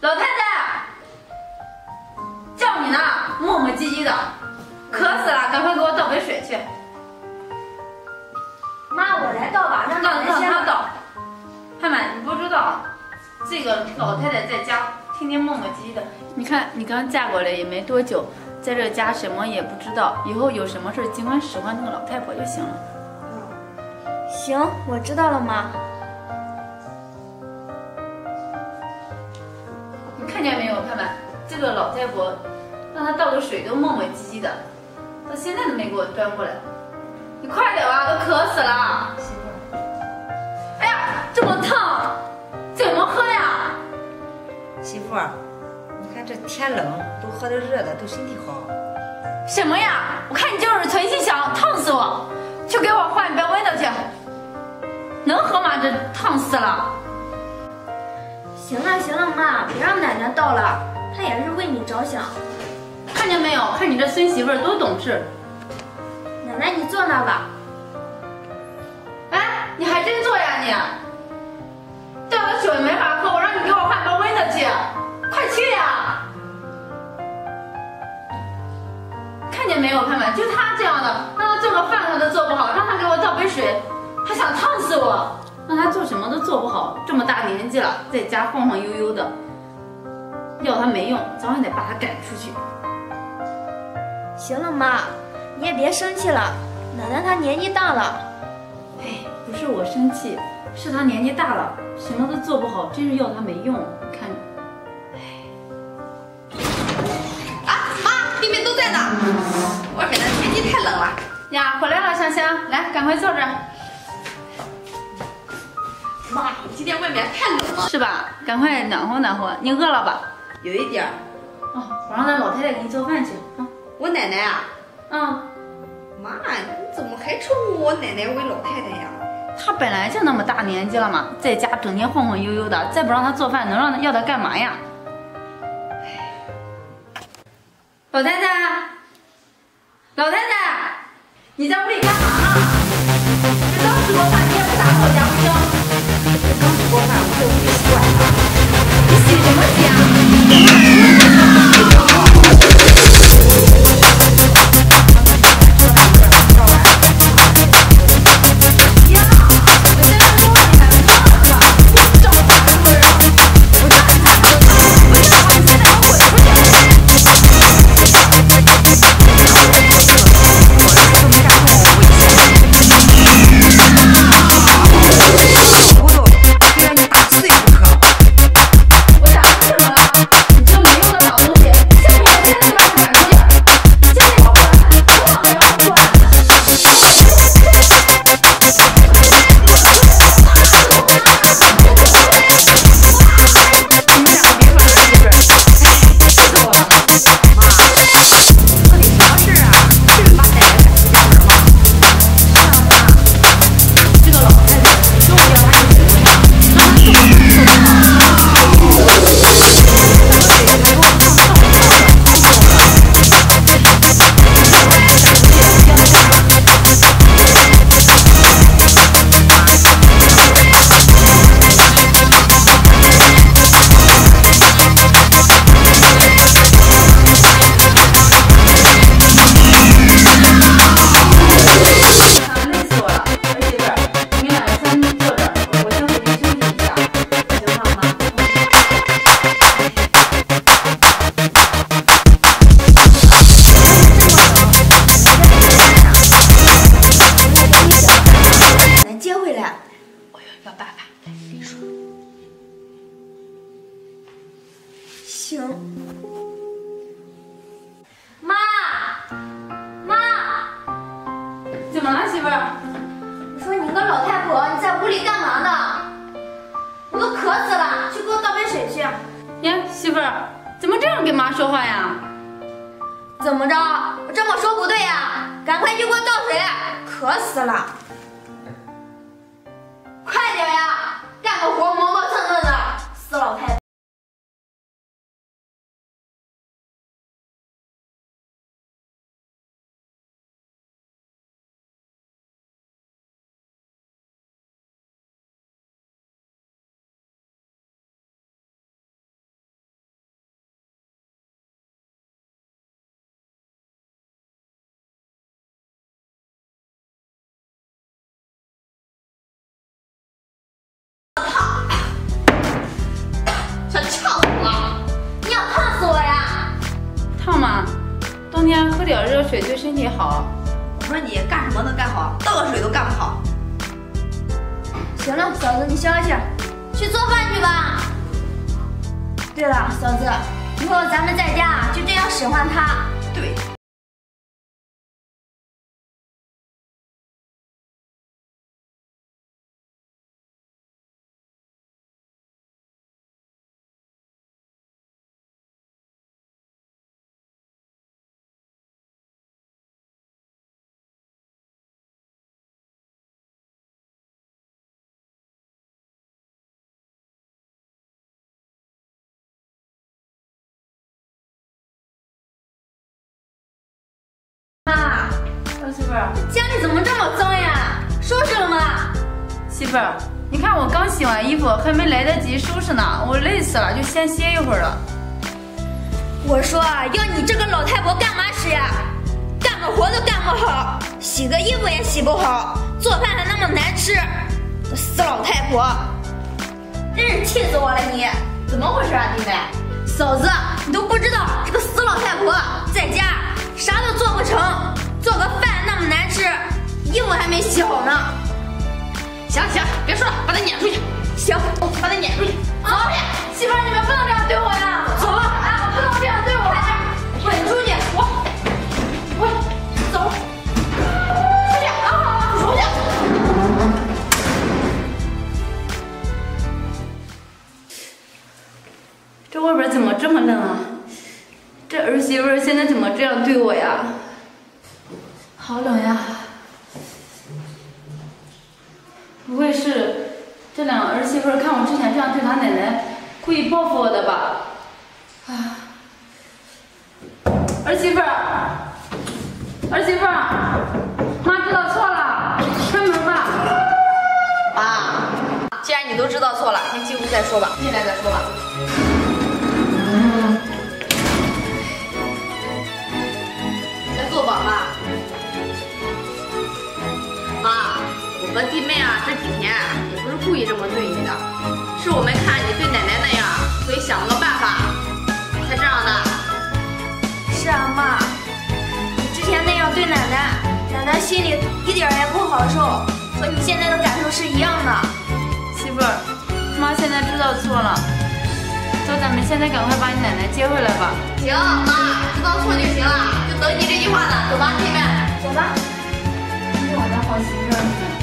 老太太，叫你呢，磨磨唧唧的，渴死了，赶快给我倒杯水去。 妈，我来倒吧，让他倒。汉满，你不知道，这个老太太在家天天磨磨唧唧的。你看，你刚嫁过来也没多久，在这家什么也不知道，以后有什么事尽管使唤那个老太婆就行了。 行，我知道了，妈。 你看见没有，汉满，这个老太婆让她倒个水都磨磨唧唧的，到现在都没给我端过来。你快点吧，都渴死了。 媳妇， 哎呀，这么烫，怎么喝呀？ 媳妇儿，你看这天冷，都喝点热的，对身体好。 什么呀？我看你就是存心想烫死我，去给我换一杯温的去。能喝吗？这烫死了。 行了行了，妈，别让奶奶倒了，她也是为你着想。 看见没有？看你这孙媳妇儿多懂事。 奶奶，你坐那儿吧。 哎，你还真坐呀你？这个水没法喝，我让你给我换杯温的去，快去呀！看见没有，看看，就他这样的，让他做个饭他都做不好，让他给我倒杯水，他想烫死我，让他做什么都做不好，这么大年纪了，在家晃晃悠悠的，要他没用，早晚得把他赶出去。 行了，妈，你也别生气了，奶奶她年纪大了。 哎，不是我生气，是他年纪大了，什么都做不好，真是要他没用。你看， 啊，妈，里面都在呢。外面的天气太冷了。 呀，回来了，香香，来，赶快坐着。 妈，今天外面太冷了。 是吧？赶快暖和暖和。你饿了吧？ 有一点儿。 哦，我让咱老太太给你做饭去啊。 我奶奶啊。妈，你怎么还称呼我奶奶为老太太呀？ 她本来就那么大年纪了嘛，在家整天晃晃悠悠的，再不让她做饭，能让她要她干嘛呀？老太太，老太太，你在屋里干嘛呢？这刚吃过饭，你也不打扫家务生。 刚吃过饭，我在屋里洗碗呢。 你洗什么洗啊？ 行。妈，妈， 怎么了，媳妇儿？ 我说你个老太婆，你在屋里干嘛呢？我都渴死了，去给我倒杯水去。 呀，媳妇儿，怎么这样跟妈说话呀？ 怎么着？我这么说不对呀？赶快去给我倒水，渴死了。快点呀，干个活磨磨蹭蹭的，死老太婆。 成天喝点热水对身体好。 我说你干什么能干好，倒个水都干不好。 行了，嫂子，你消消气儿，去做饭去吧。对了，嫂子，以后咱们在家就这样使唤他。 对。 妈， 媳妇儿， 家里怎么这么脏呀？收拾了吗？ 媳妇儿，你看我刚洗完衣服，还没来得及收拾呢，我累死了，就先歇一会儿了。 我说要你这个老太婆干嘛使呀？干个活都干不好，洗个衣服也洗不好，做饭还那么难吃，个死老太婆，真是气死我了你！ 怎么回事啊，弟妹？ 嫂子，你都不知道这个死老太婆在家啥都做不成，做个饭那么难吃，衣服还没洗好呢。 行，别说了，把他撵出去。 行， 把他撵出去。 啊，媳妇儿，你们不能这样对我呀！走了，啊，不能这样对我，滚出去！我走，出去啊，出去！ 这外边怎么这么冷啊？这儿媳妇现在怎么这样对我呀？好冷呀！不会是这两个儿媳妇看我之前这样对她奶奶，故意报复我的吧？啊！儿媳妇，妈知道错了，开门吧。 妈，既然你都知道错了，先进屋再说吧，进来再说吧。先坐吧，妈。妈，我和弟妹啊，这几天也不是故意这么对你的，是我们看你对奶奶那样，所以想了个办法，才这样的。 是啊，妈，你之前那样对奶奶，奶奶心里一点也不好受，和你现在的感受是一样的。 媳妇儿，妈现在知道错了，走，咱们现在赶快把你奶奶接回来吧。 行，妈，知道错就行了，就等你这句话呢。走吧，弟妹， 走吧。 你是我的好媳妇儿。